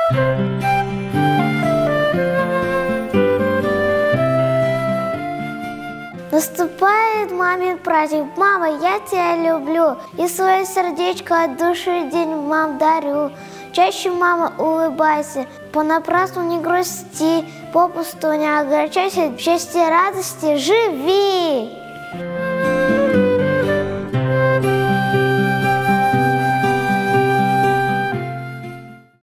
Наступает мамин праздник. Мама, я тебя люблю, и свое сердечко от души день мам дарю. Чаще, мама, улыбайся, понапрасну не грусти, попусту не огорчайся, в счастье и радости живи.